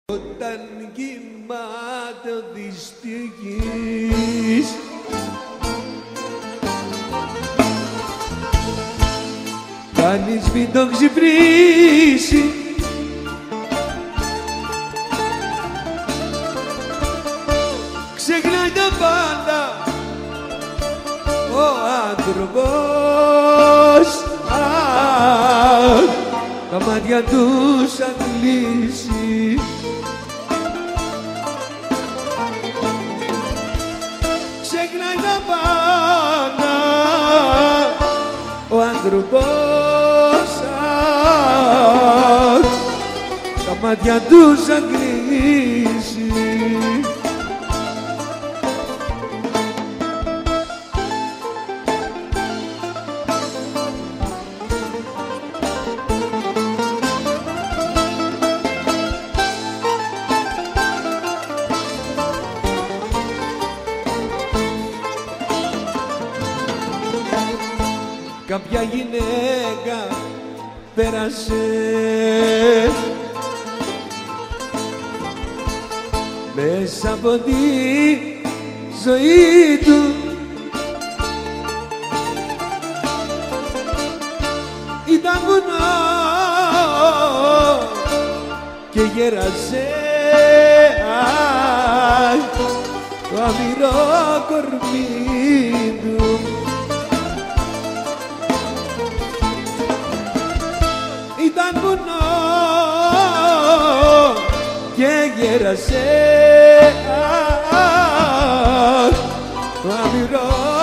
Όταν κοιμάται ο δυστυχής κανείς μην τον ξυπνήσει, ξεχνάει τα πάντα ο άνθρωπος, τα μάτια του σαν κλείσει. Ξεχνάει τα πάντα ο άνθρωπος, τα μάτια του σαν κλείσει. Κάποια γυναίκα πέρασε μέσα από τη ζωή του, ήταν βουνό και γέρασε το αμυρό κορμί του. Ήταν βουνό και γέρασε το αμυρό